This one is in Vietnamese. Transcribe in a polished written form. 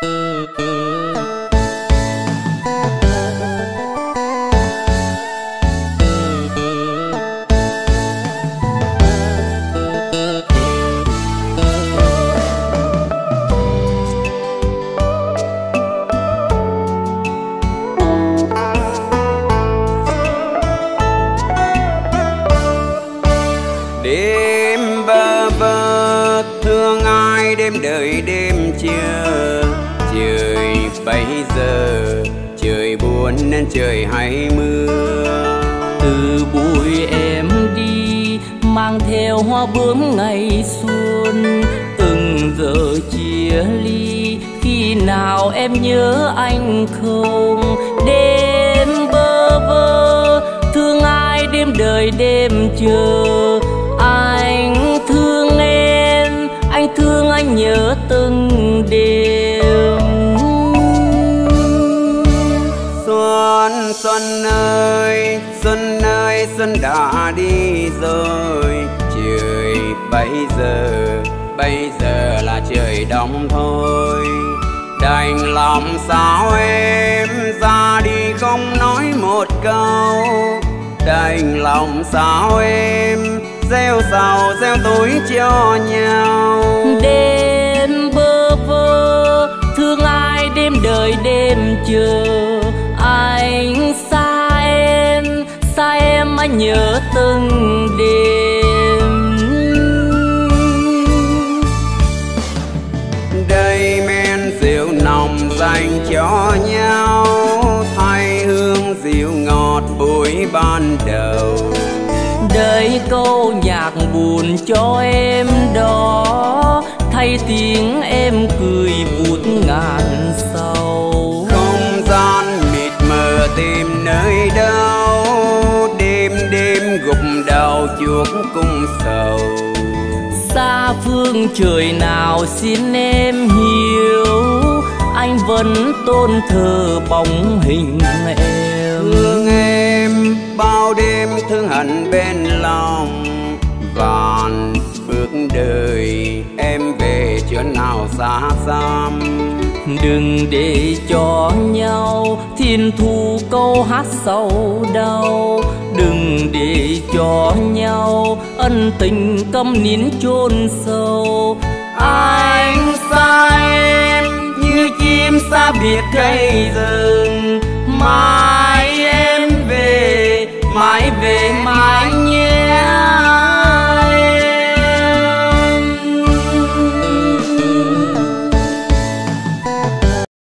Đêm bơ vơ thương ai, đêm đợi đêm chờ. Trời bây giờ trời buồn nên trời hay mưa. Từ buổi em đi mang theo hoa bướm ngày xuân, từng giờ chia ly khi nào em nhớ anh không? Đêm bơ vơ thương ai, đêm đợi đêm chờ. Anh thương em, anh thương anh nhớ từng đêm. Xuân xuân ơi, xuân ơi, xuân đã đi rồi. Trời bây giờ là trời đông thôi. Đành lòng sao em ra đi không nói một câu. Đành lòng sao em gieo sầu gieo tối cho nhau. Đêm bơ vơ thương ai, đêm đợi đêm chờ. Anh xa em anh nhớ từng đêm. Đây men rượu nồng dành cho nhau, thay hương rượu ngọt buổi ban đầu. Đây câu nhạc buồn cho em đó, thay tiếng em cười vụt ngàn sầu. Không gian mịt mờ tìm nơi đâu, đêm đêm gục đầu chuốc cung sầu. Xa phương trời nào xin em hiểu, anh vẫn tôn thờ bóng hình em. Thương em bao đêm thương hận bên lòng, vạn bước đời em về chỗ nào xa xăm. Đừng để cho nhau thiên thu câu hát sầu đau. Đừng để cho nhau ân tình câm nín chôn sâu. Anh xa em như chim xa biệt cây rừng mà